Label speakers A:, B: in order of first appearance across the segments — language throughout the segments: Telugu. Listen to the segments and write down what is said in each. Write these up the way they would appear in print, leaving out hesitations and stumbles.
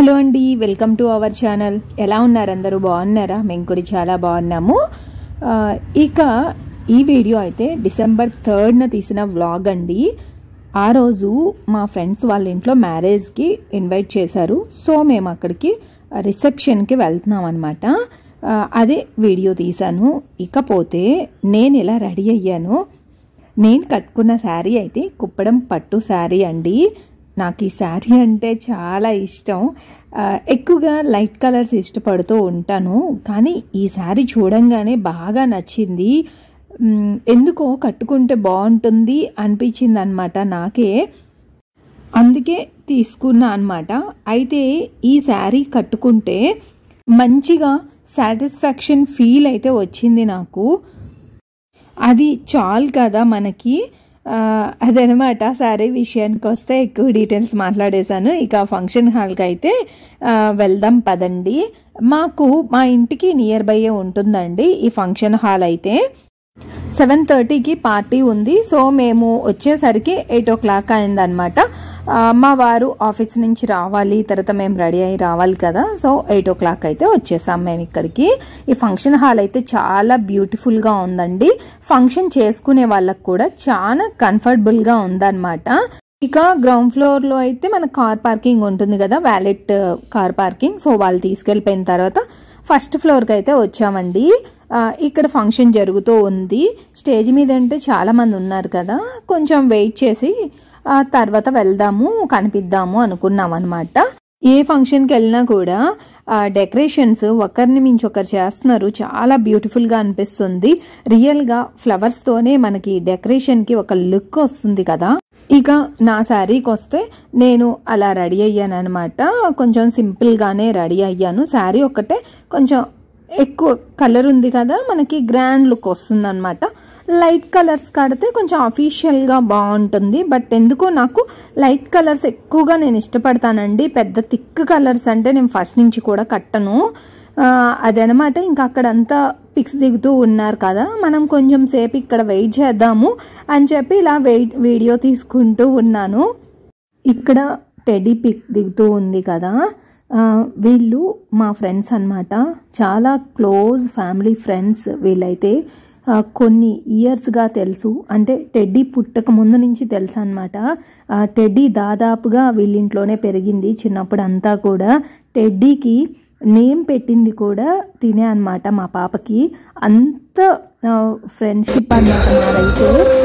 A: హలో అండి, వెల్కమ్ టు అవర్ ఛానల్. ఎలా ఉన్నారు అందరూ? బాగున్నారా? మేము కూడా చాలా బాగున్నాము. ఇక ఈ వీడియో అయితే డిసెంబర్ 3న తీసిన వ్లాగ్ అండి. ఆ రోజు మా ఫ్రెండ్స్ వాళ్ళ ఇంట్లో మ్యారేజ్కి ఇన్వైట్ చేశారు. సో మేము అక్కడికి రిసెప్షన్కి వెళ్తున్నాం అనమాట. అదే వీడియో తీశాను. ఇకపోతే నేను ఇలా రెడీ అయ్యాను. నేను కట్టుకున్న శారీ అయితే కుప్పడం పట్టు శారీ అండి. నాకు ఈ శారీ అంటే చాలా ఇష్టం. ఎక్కువగా లైట్ కలర్స్ ఇష్టపడుతూ ఉంటాను, కానీ ఈ శారీ చూడంగానే బాగా నచ్చింది. ఎందుకో కట్టుకుంటే బాగుంటుంది అనిపించింది అనమాట నాకే. అందుకే తీసుకున్నా అనమాట. అయితే ఈ శారీ కట్టుకుంటే మంచిగా సాటిస్ఫాక్షన్ ఫీల్ అయితే వచ్చింది నాకు. అది చాలు కదా మనకి. అదనమాట. శారీ విషయానికి వస్తే ఎక్కువ డీటెయిల్స్ మాట్లాడేశాను. ఇక ఫంక్షన్ హాల్కి అయితే వెళ్దాం పదండి. మాకు మా ఇంటికి నియర్ బైయే ఉంటుందండి ఈ ఫంక్షన్ హాల్. అయితే 7:30కి పార్టీ ఉంది. సో మేము వచ్చేసరికి 8 o'clock అయిందనమాట. మా వారు ఆఫీస్ నుంచి రావాలి, తర్వాత మేము రెడీ అయ్యి రావాలి కదా. సో 8 o'clock అయితే వచ్చేసాం మేము ఇక్కడికి. ఈ ఫంక్షన్ హాల్ అయితే చాలా బ్యూటిఫుల్గా ఉందండి. ఫంక్షన్ చేసుకునే వాళ్ళకు కూడా చాలా కంఫర్టబుల్గా ఉందన్నమాట. ఇక గ్రౌండ్ ఫ్లోర్లో అయితే మన కార్ పార్కింగ్ ఉంటుంది కదా, వ్యాలెట్ కార్ పార్కింగ్. సో వాళ్ళు తీసుకెళ్ళిపోయిన తర్వాత ఫస్ట్ ఫ్లోర్కి అయితే వచ్చామండి. ఇక్కడ ఫంక్షన్ జరుగుతూ ఉంది. స్టేజ్ మీద అంటే చాలా మంది ఉన్నారు కదా, కొంచెం వెయిట్ చేసి తర్వాత వెళ్దాము, కనిపిద్దాము అనుకున్నాం అనమాట. ఏ ఫంక్షన్కి వెళ్ళినా కూడా డెకరేషన్స్ ఒకరిని మించి ఒకరు చేస్తున్నారు. చాలా బ్యూటిఫుల్గా అనిపిస్తుంది. రియల్గా ఫ్లవర్స్తోనే మనకి డెకరేషన్కి ఒక లుక్ వస్తుంది కదా. ఇక నా శారీకి వస్తే నేను అలా రెడీ అయ్యాను అనమాట. కొంచెం సింపుల్గానే రెడీ అయ్యాను. శారీ ఒకటే కొంచెం ఎక్కువ కలర్ ఉంది కదా, మనకి గ్రాండ్ లుక్ వస్తుంది అనమాట. లైట్ కలర్స్ కడితే కొంచెం అఫీషియల్గా బాగుంటుంది. బట్ ఎందుకో నాకు లైట్ కలర్స్ ఎక్కువగా నేను ఇష్టపడతానండి. పెద్ద థిక్ కలర్స్ అంటే నేను ఫస్ట్ నుంచి కూడా కట్టను. అదనమాట. ఇంకా అక్కడంతా పిక్స్ దిగుతూ ఉన్నారు కదా, మనం కొంచెం సేపు ఇక్కడ వెయిట్ చేద్దాము అని చెప్పి ఇలా వీడియో తీసుకుంటూ ఉన్నాను. ఇక్కడ టెడ్డీ పిక్ దిగుతూ ఉంది కదా, వీళ్ళు మా ఫ్రెండ్స్ అన్నమాట. చాలా క్లోజ్ ఫ్యామిలీ ఫ్రెండ్స్ వీళ్ళైతే. కొన్ని ఇయర్స్గా తెలుసు, అంటే టెడ్డీ పుట్టక ముందు నుంచి తెలుసు అనమాట. టెడ్డీ దాదాపుగా వీళ్ళింట్లోనే పెరిగింది చిన్నప్పుడు అంతా కూడా. టెడ్డీకి నేమ్ పెట్టింది కూడా తినే అనమాట మా పాపకి. అంత ఫ్రెండ్షిప్ అన్నమాట మాదైతే.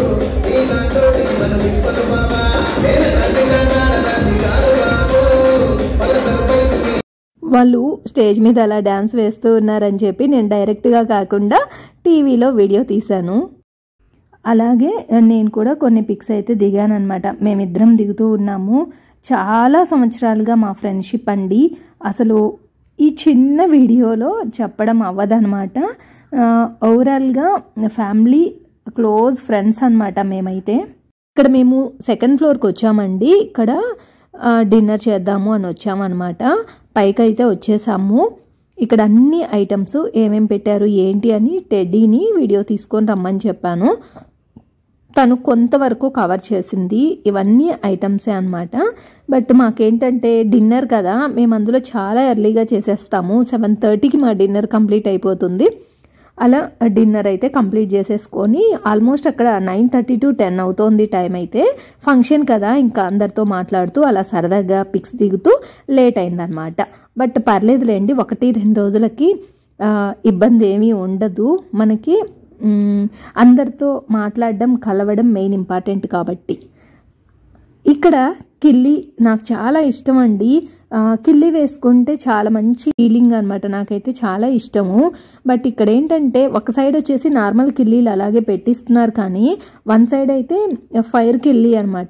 A: వాళ్ళు స్టేజ్ మీద అలా డ్యాన్స్ వేస్తూ ఉన్నారని చెప్పి నేను డైరెక్ట్గా కాకుండా టీవీలో వీడియో తీశాను. అలాగే నేను కూడా కొన్ని పిక్స్ అయితే దిగాను అనమాట. మేమిద్దరం దిగుతూ ఉన్నాము. చాలా సంవత్సరాలుగా మా ఫ్రెండ్షిప్ అండి. అసలు ఈ చిన్న వీడియోలో చెప్పడం అవ్వదనమాట. ఓవరాల్గా ఫ్యామిలీ క్లోజ్ ఫ్రెండ్స్ అనమాట మేమైతే. ఇక్కడ మేము సెకండ్ ఫ్లోర్కి వచ్చామండి. ఇక్కడ డిన్నర్ చేద్దాము అని వచ్చామన్నమాట. పైకి అయితే వచ్చేసాము. ఇక్కడ అన్ని ఐటమ్స్ ఏమేమి పెట్టారు ఏంటి అని టెడ్డీని వీడియో తీసుకొని రమ్మని చెప్పాను. తను కొంతవరకు కవర్ చేసింది. ఇవన్నీ ఐటమ్సే అనమాట. బట్ మాకేంటంటే డిన్నర్ కదా, మేము అందులో చాలా ఎర్లీగా చేసేస్తాము. 7:30కి మా డిన్నర్ కంప్లీట్ అయిపోతుంది. అలా డిన్నర్ అయితే కంప్లీట్ చేసేసుకొని ఆల్మోస్ట్ అక్కడ 9:30 to 10 అవుతోంది టైం అయితే. ఫంక్షన్ కదా, ఇంకా అందరితో మాట్లాడుతూ అలా సరదాగా పిక్స్ దిగుతూ లేట్ అయిందనమాట. బట్ పర్లేదులేండి, 1-2 రోజులకి ఇబ్బంది ఏమీ ఉండదు మనకి. అందరితో మాట్లాడడం, కలవడం మెయిన్ ఇంపార్టెంట్ కాబట్టి. ఇక్కడ కిల్లి నాకు చాలా ఇష్టం అండి. కిల్లి వేసుకుంటే చాలా మంచి ఫీలింగ్ అనమాట. నాకైతే చాలా ఇష్టము. బట్ ఇక్కడ ఏంటంటే ఒక సైడ్ వచ్చేసి నార్మల్ కిల్లీలు అలాగే పెట్టిస్తున్నారు, కానీ వన్ సైడ్ అయితే ఫైర్ కిల్లి అనమాట.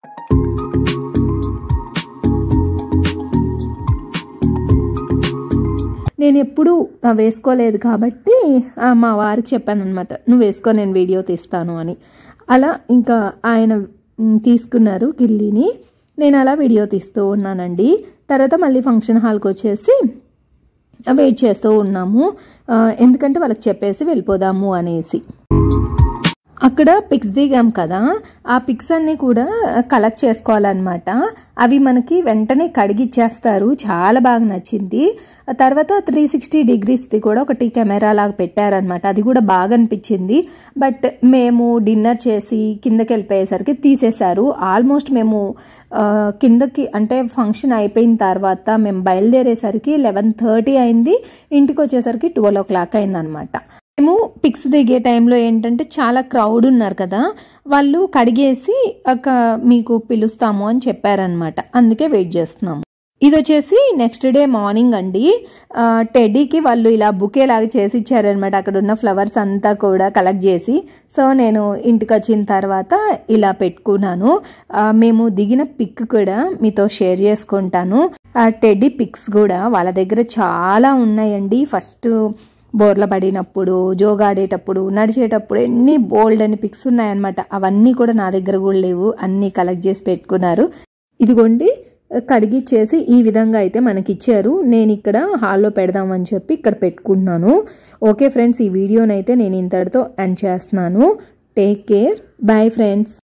A: నేను ఎప్పుడు వేసుకోలేదు కాబట్టి మా వారికి చెప్పాను అనమాట, నువ్వు వేసుకో, నేను వీడియో తీస్తాను అని. అలా ఇంకా ఆయన తీసుకున్నారు కిల్లీని. నేను అలా వీడియో తీస్తూ ఉన్నానండి. తర్వాత మళ్ళీ ఫంక్షన్ హాల్కి వచ్చేసి వెయిట్ చేస్తూ ఉన్నాము. ఎందుకంటే వాళ్ళకి చెప్పేసి వెళ్ళిపోదాము అనేసి. అక్కడ పిక్స్ దిగాం కదా, ఆ పిక్స్ అన్నీ కూడా కలెక్ట్ చేసుకోవాలన్నమాట. అవి మనకి వెంటనే కడిగిచ్చేస్తారు. చాలా బాగా నచ్చింది. తర్వాత 360 డిగ్రీస్ది కూడా ఒకటి కెమెరా లాగా పెట్టారనమాట. అది కూడా బాగా అనిపించింది. బట్ మేము డిన్నర్ చేసి కిందకి వెళ్ళిపోయేసరికి తీసేశారు. ఆల్మోస్ట్ మేము కిందకి అంటే ఫంక్షన్ అయిపోయిన తర్వాత మేము బయలుదేరేసరికి 11:30 అయింది. ఇంటికి వచ్చేసరికి 12 o'clock అయిందనమాట. మేము పిక్స్ దిగే టైంలో ఏంటంటే చాలా క్రౌడ్ ఉన్నారు కదా, వాళ్ళు కడిగేసి మీకు పిలుస్తాము అని చెప్పారనమాట. అందుకే వెయిట్ చేస్తున్నాము. ఇది వచ్చేసి నెక్స్ట్ డే మార్నింగ్ అండి. టెడ్డీకి వాళ్ళు ఇలా బుకే లాగా చేసి ఇచ్చారనమాట. అక్కడ ఉన్న ఫ్లవర్స్ అంతా కూడా కలెక్ట్ చేసి. సో నేను ఇంటికి వచ్చిన తర్వాత ఇలా పెట్టుకున్నాను. మేము దిగిన పిక్ కూడా మీతో షేర్ చేసుకుంటాను. టెడ్డీ పిక్స్ కూడా వాళ్ళ దగ్గర చాలా ఉన్నాయండి. ఫస్ట్ బోర్ల పడినప్పుడు, జోగాడేటప్పుడు, నడిచేటప్పుడు ఎన్ని బోల్డ్ అని పిక్స్ ఉన్నాయన్నమాట. అవన్నీ కూడా నా దగ్గర కూడా లేవు. అన్నీ కలెక్ట్ చేసి పెట్టుకున్నారు. ఇదిగోండి కడిగి చేసి ఈ విధంగా అయితే మనకి ఇచ్చారు. నేను ఇక్కడ హాల్లో పెడదామని చెప్పి ఇక్కడ పెట్టుకుంటున్నాను. ఓకే ఫ్రెండ్స్, ఈ వీడియోనైతే నేను ఇంతటితో ఎండ్ చేస్తున్నాను. Take care. Bye friends.